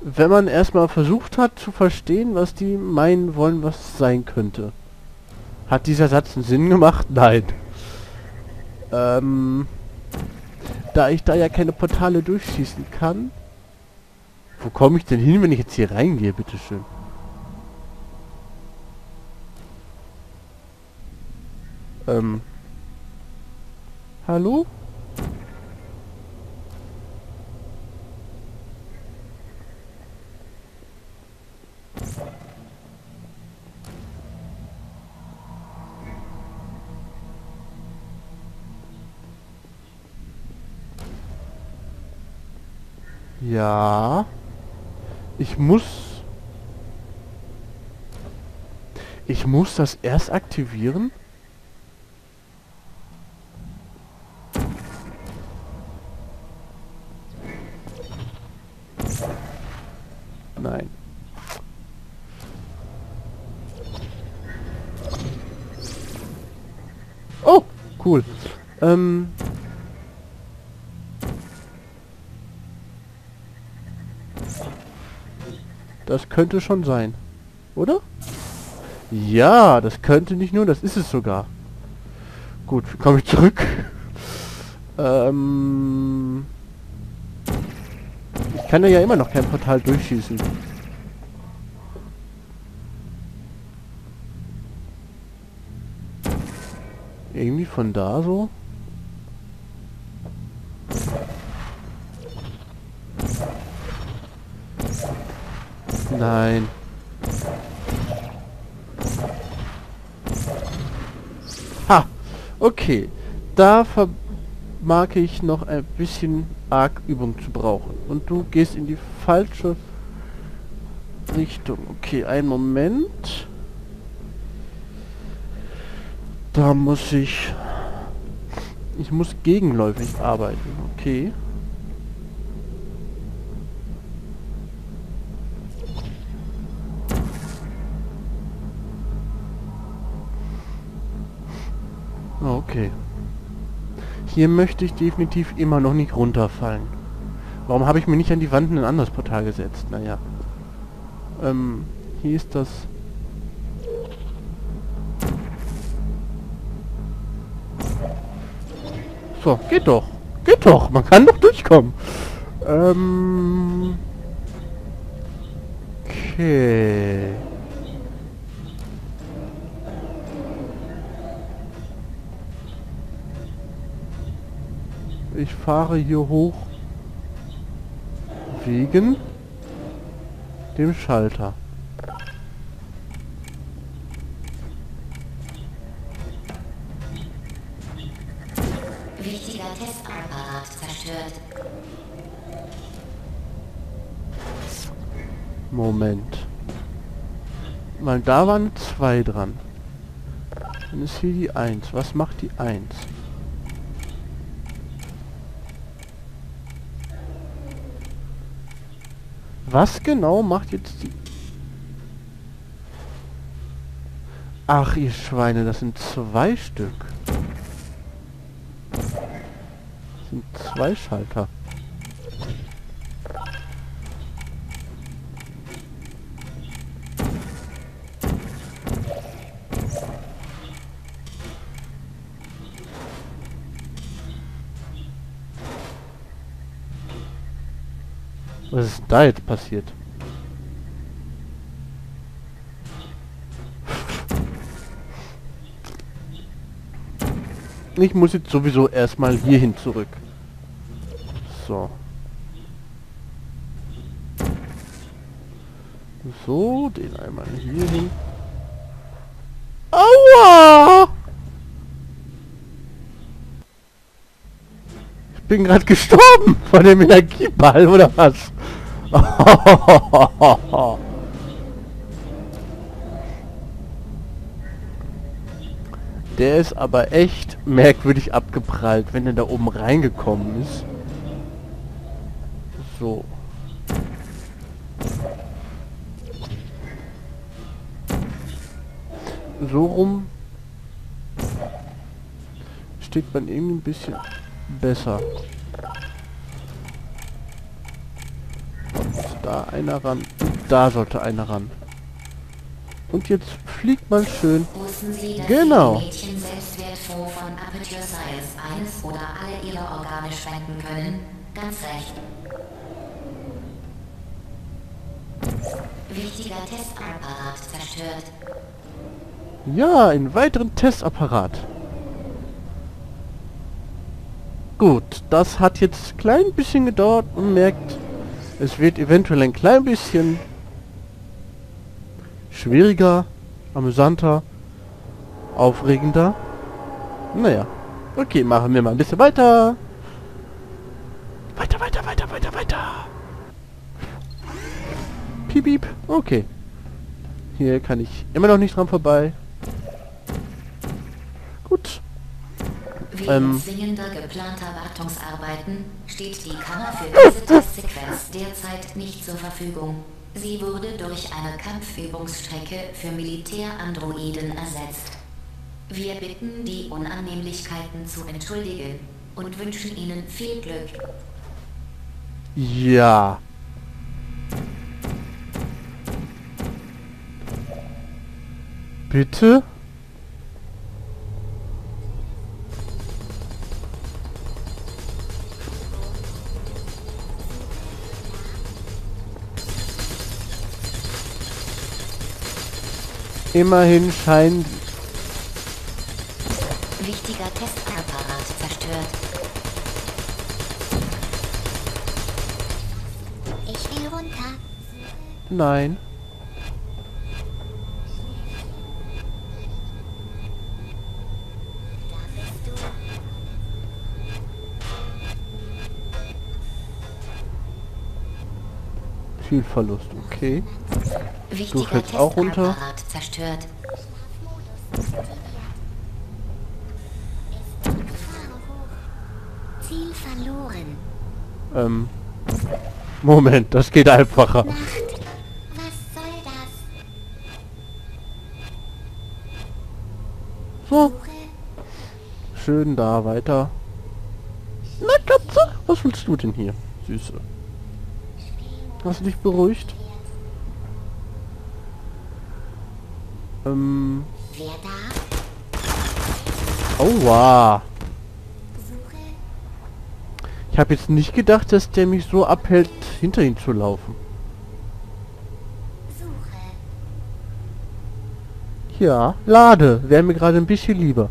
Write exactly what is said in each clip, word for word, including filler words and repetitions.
wenn man erstmal versucht hat zu verstehen, was die meinen wollen, was es sein könnte. Hat dieser Satz einen Sinn gemacht? Nein. Ähm, da ich da ja keine Portale durchschießen kann... Wo komme ich denn hin, wenn ich jetzt hier reingehe, bitteschön? Ähm... Hallo? Ja... Ich muss... Ich muss das erst aktivieren? Nein. Oh, cool. Ähm... Das könnte schon sein. Oder? Ja, das könnte nicht nur, das ist es sogar. Gut, wie komme ich zurück? ähm... Ich kann ja immer noch kein Portal durchschießen. Irgendwie von da so? Nein. Ha! Okay. Da vermag ich noch ein bisschen arg Übung zu brauchen. Und du gehst in die falsche Richtung. Okay, einen Moment. Da muss ich... Ich muss gegenläufig arbeiten. Okay. Okay. Hier möchte ich definitiv immer noch nicht runterfallen. Warum habe ich mir nicht an die Wand ein anderes Portal gesetzt? Naja. Ähm, hier ist das... So, geht doch. Geht doch. Man kann doch durchkommen. Ähm... Okay... Ich fahre hier hoch wegen dem Schalter. Wichtiger Testapparat zerstört. Moment. Weil da waren zwei dran. Dann ist hier die eins. Was macht die eins? Was genau macht jetzt die... Ach, ihr Schweine, das sind zwei Stück. Das sind zwei Schalter. Was ist denn da jetzt passiert? Ich muss jetzt sowieso erstmal hierhin zurück. So. So, den einmal hier hin. Aua! Ich bin gerade gestorben von dem Energieball, oder was? Der ist aber echt merkwürdig abgeprallt, wenn er da oben reingekommen ist. So. So rum steht man irgendwie ein bisschen besser. da einer ran. Und da sollte einer ran. Und jetzt fliegt mal schön. Wussten Sie, dass Genau. Sie dem Mädchen Selbstwertfonds von Aperture Science eines oder alle ihre Organe spenden können? Ganz recht. Wichtiger Testapparat zerstört. Ja, einen weiteren Testapparat. Gut, das hat jetzt ein klein bisschen gedauert und merkt, es wird eventuell ein klein bisschen schwieriger, amüsanter, aufregender. Naja, okay, machen wir mal ein bisschen weiter. Weiter, weiter, weiter, weiter, weiter. Piep, piep, okay. Hier kann ich immer noch nicht dran vorbei. Gut. Wegen Ähm. zwingender geplanter Wartungsarbeiten steht die Kammer für diese Testsequenz derzeit nicht zur Verfügung. Sie wurde durch eine Kampfübungsstrecke für Militärandroiden ersetzt. Wir bitten, die Unannehmlichkeiten zu entschuldigen und wünschen Ihnen viel Glück. Ja. Bitte? Immerhin scheint... Wichtiger Testapparat zerstört. Ich will runter. Nein. Zielverlust, okay. Wichtiger fällst auch runter. Testapparat zerstört. Ziel verloren. Ähm... Moment, das geht einfacher. Nacht. Was soll das? So. Schön da weiter. Na Katze, was willst du denn hier, Süße? Hast du dich beruhigt? Ähm... Wer da? Aua! Suche. Ich habe jetzt nicht gedacht, dass der mich so abhält, hinter ihm zu laufen. Suche. Ja, lade. Wäre mir gerade ein bisschen lieber.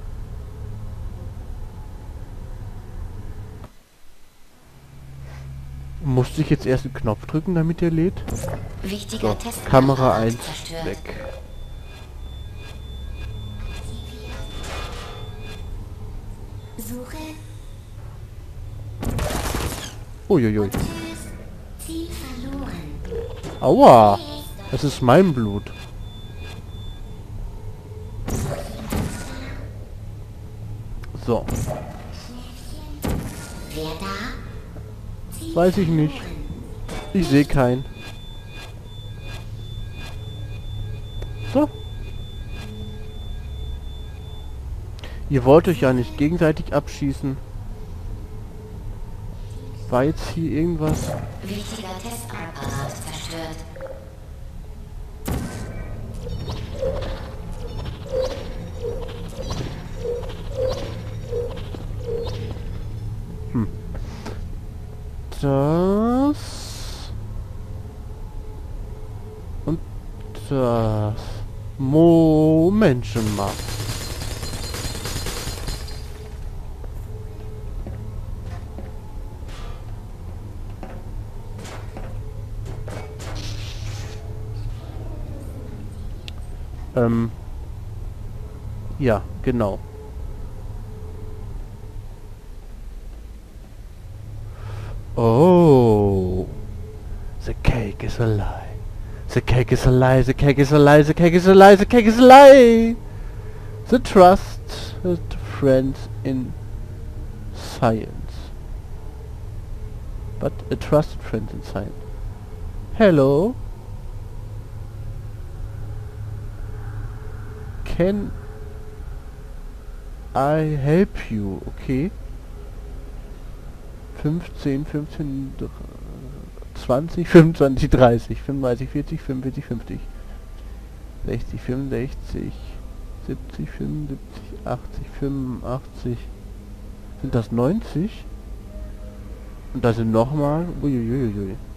Musste ich jetzt erst den Knopf drücken, damit er lädt? Wichtiger So, Testapparat Kamera eins zerstört. weg. Suche. Uiuiui. Ziel verloren. Aua! Das ist mein Blut. So, Wer da? Ziel weiß ich nicht. Ich sehe keinen. So. Ihr wollt euch ja nicht gegenseitig abschießen. War jetzt hier irgendwas? Wichtiger Testapparat zerstört. Das... Und das... Momentchen mal. Ähm... Ja, genau. Oh, the cake is a lie. The cake is a lie. The cake is a lie. The cake is a lie. The cake is a lie. The trusted friend in science, but a trusted friend in science. Hello. Can I help you? Okay. fünfzehn, fünfzehn... zwanzig, fünfundzwanzig, dreißig, fünfunddreißig, vierzig, fünfundvierzig, fünfzig, sechzig, fünfundsechzig, siebzig, fünfundsiebzig, achtzig, fünfundachtzig. Sind das neunzig? Und da sind nochmal... Uiuiuiui.